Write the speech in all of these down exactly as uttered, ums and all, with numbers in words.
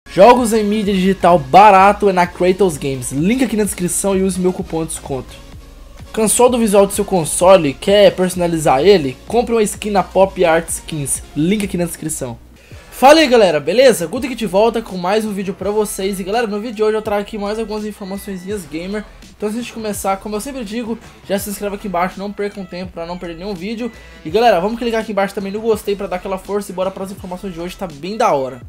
Jogos em mídia digital barato é na Kratos Games. Link aqui na descrição e use meu cupom de desconto. Cansou do visual do seu console? Quer personalizar ele? Compre uma skin na Pop Art Skins. Link aqui na descrição. Fala aí galera, beleza? Guto aqui de volta com mais um vídeo pra vocês. E galera, no vídeo de hoje eu trago aqui mais algumas informações gamer. Então antes de começar, como eu sempre digo, já se inscreve aqui embaixo, não percam tempo pra não perder nenhum vídeo. E galera, vamos clicar aqui embaixo também no gostei pra dar aquela força e bora para as informações de hoje, tá bem da hora.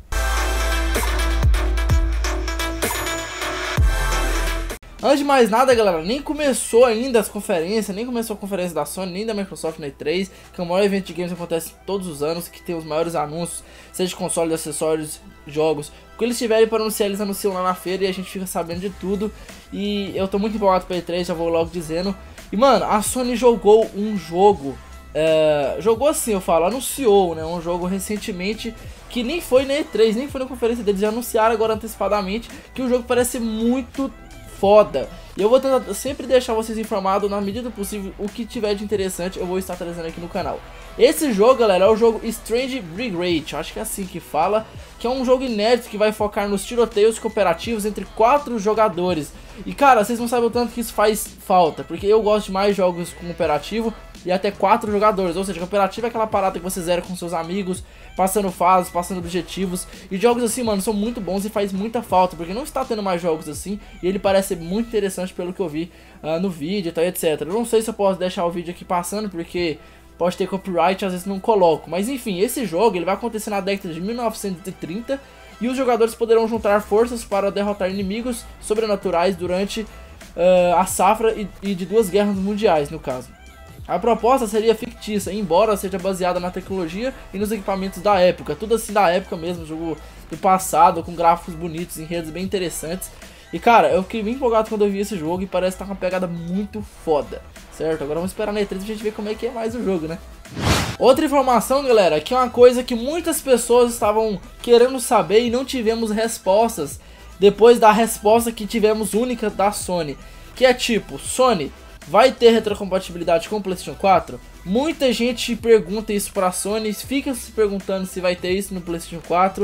Antes de mais nada, galera, nem começou ainda as conferências, nem começou a conferência da Sony, nem da Microsoft na E três, que é o maior evento de games que acontece todos os anos, que tem os maiores anúncios, seja de console, de acessórios, jogos. O que eles tiverem para anunciar, eles anunciam lá na feira e a gente fica sabendo de tudo. E eu tô muito empolgado pra E três, já vou logo dizendo. E mano, a Sony jogou um jogo, é, jogou assim, eu falo, anunciou, né, um jogo recentemente que nem foi na E três, nem foi na conferência deles, já anunciaram agora antecipadamente que o jogo parece muito foda. E eu vou tentar sempre deixar vocês informados na medida do possível. O que tiver de interessante eu vou estar trazendo aqui no canal. Esse jogo, galera, é o jogo Strange Brigade, acho que é assim que fala, que é um jogo inédito que vai focar nos tiroteios cooperativos entre quatro jogadores. E cara, vocês não sabem o tanto que isso faz falta, porque eu gosto de mais jogos com cooperativo e até quatro jogadores, ou seja, cooperativo é aquela parada que você zera com seus amigos, passando fases, passando objetivos, e jogos assim, mano, são muito bons e faz muita falta, porque não está tendo mais jogos assim, e ele parece muito interessante pelo que eu vi uh, no vídeo e tal, etcétera. Eu não sei se eu posso deixar o vídeo aqui passando, porque pode ter copyright, às vezes não coloco, mas enfim, esse jogo ele vai acontecer na década de mil novecentos e trinta, e os jogadores poderão juntar forças para derrotar inimigos sobrenaturais durante uh, a safra e, e de duas guerras mundiais, no caso. A proposta seria fictícia, embora seja baseada na tecnologia e nos equipamentos da época. Tudo assim da época mesmo, jogo do passado, com gráficos bonitos, enredos bem interessantes. E cara, eu fiquei bem empolgado quando eu vi esse jogo e parece estar com uma pegada muito foda, certo? Agora vamos esperar na E três pra gente ver como é que é mais o jogo, né? Outra informação, galera, que é uma coisa que muitas pessoas estavam querendo saber e não tivemos respostas depois da resposta que tivemos única da Sony. Que é tipo, Sony, vai ter retrocompatibilidade com o PlayStation quatro? Muita gente pergunta isso pra Sony, fica se perguntando se vai ter isso no PlayStation quatro.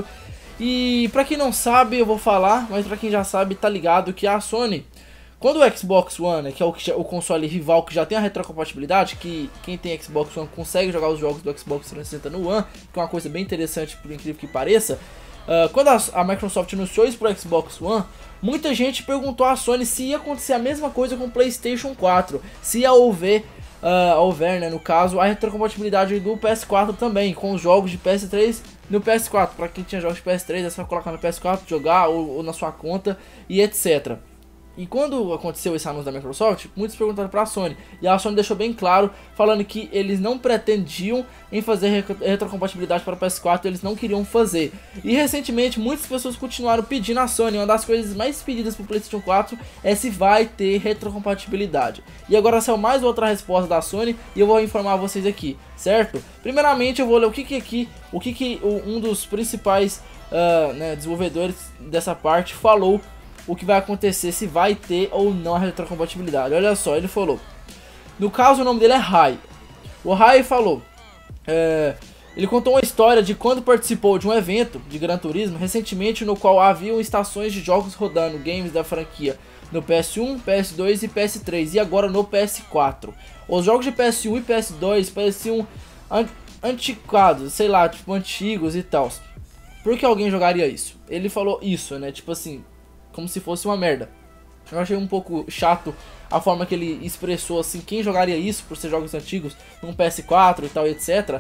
E pra quem não sabe, eu vou falar, mas pra quem já sabe, tá ligado que a Sony, quando o Xbox One, que é o, o console rival que já tem a retrocompatibilidade, que quem tem Xbox One consegue jogar os jogos do Xbox trezentos e sessenta no One, que é uma coisa bem interessante, por incrível que pareça. Uh, quando a, a Microsoft anunciou isso pro Xbox One, muita gente perguntou à Sony se ia acontecer a mesma coisa com o PlayStation quatro, se ia houver, uh, houver né, no caso, a retrocompatibilidade do P S quatro também, com os jogos de P S três no P S quatro. Para quem tinha jogos de P S três, é só colocar no P S quatro, jogar ou, ou na sua conta e etcétera. E quando aconteceu esse anúncio da Microsoft, muitos perguntaram para a Sony, e a Sony deixou bem claro, falando que eles não pretendiam em fazer retrocompatibilidade para o P S quatro, eles não queriam fazer. E recentemente muitas pessoas continuaram pedindo à Sony, uma das coisas mais pedidas para o PlayStation quatro é se vai ter retrocompatibilidade. E agora saiu mais outra resposta da Sony e eu vou informar vocês aqui, certo? Primeiramente eu vou ler o que que aqui, o que que um dos principais uh, né, desenvolvedores dessa parte falou, o que vai acontecer, se vai ter ou não a retrocompatibilidade. Olha só, ele falou, no caso o nome dele é Rai. O Rai falou, é, ele contou uma história de quando participou de um evento de Gran Turismo recentemente, no qual haviam estações de jogos rodando games da franquia no P S um, P S dois e P S três, e agora no P S quatro. Os jogos de P S um e P S dois pareciam an antiquados, sei lá, tipo antigos e tal. Por que alguém jogaria isso? Ele falou isso, né, tipo assim, como se fosse uma merda. Eu achei um pouco chato a forma que ele expressou assim, quem jogaria isso por ser jogos antigos num P S quatro e tal, etcétera.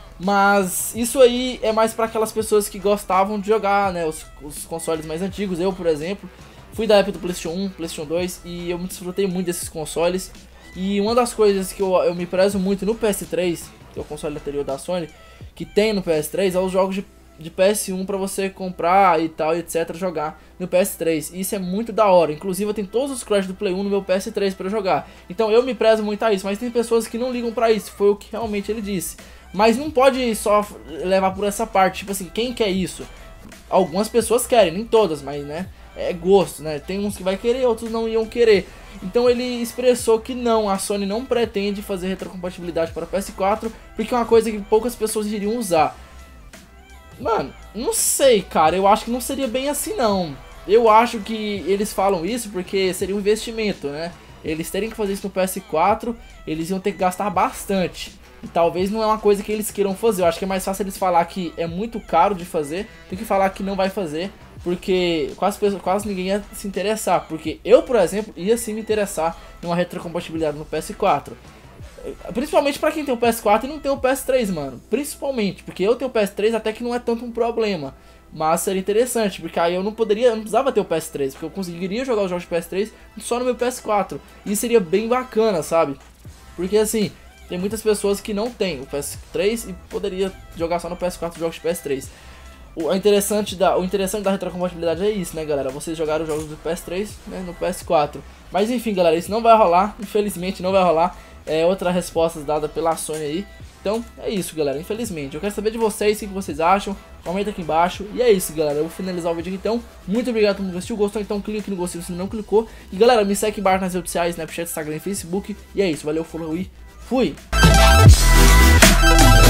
Mas isso aí é mais para aquelas pessoas que gostavam de jogar, né, os, os consoles mais antigos. Eu, por exemplo, fui da época do PlayStation um, PlayStation dois e eu me desfrutei muito desses consoles. E uma das coisas que eu, eu me prezo muito no P S três, que é o console anterior da Sony, que tem no P S três, é os jogos de de P S um para você comprar e tal, etc, jogar no P S três. E isso é muito da hora. Inclusive eu tenho todos os Crash do Play um no meu P S três para jogar. Então eu me prezo muito a isso, mas tem pessoas que não ligam para isso, foi o que realmente ele disse. Mas não pode só levar por essa parte, tipo assim, quem quer isso? Algumas pessoas querem, nem todas, mas né, é gosto, né? Tem uns que vai querer, outros não iam querer. Então ele expressou que não, a Sony não pretende fazer retrocompatibilidade para o P S quatro, porque é uma coisa que poucas pessoas iriam usar. Mano, não sei, cara. Eu acho que não seria bem assim, não. Eu acho que eles falam isso porque seria um investimento, né? Eles terem que fazer isso no P S quatro, eles iam ter que gastar bastante. E talvez não é uma coisa que eles queiram fazer. Eu acho que é mais fácil eles falar que é muito caro de fazer do que falar que não vai fazer. Porque quase, quase ninguém ia se interessar. Porque eu, por exemplo, ia sim me interessar numa retrocompatibilidade no P S quatro. Principalmente pra quem tem o P S quatro e não tem o P S três, mano. Principalmente, porque eu tenho o P S três até que não é tanto um problema. Mas seria interessante, porque aí eu não poderia, eu não precisava ter o P S três, porque eu conseguiria jogar os jogos de P S três só no meu P S quatro. E seria bem bacana, sabe? Porque assim, tem muitas pessoas que não tem o P S três e poderia jogar só no P S quatro jogos de P S três. O interessante da, o interessante da retrocompatibilidade é isso, né, galera? Vocês jogaram os jogos do P S três, né, no P S quatro. Mas enfim, galera, isso não vai rolar, infelizmente não vai rolar. É outra resposta dada pela Sony aí. Então é isso, galera, infelizmente. Eu quero saber de vocês, o que vocês acham. Comenta aqui embaixo. E é isso, galera, eu vou finalizar o vídeo aqui então. Muito obrigado por todo mundo que assistiu, gostou, então clica aqui no gostei se você não clicou. E galera, me segue aqui embaixo nas redes sociais, Snapchat, Instagram e Facebook. E é isso, valeu, falou e fui!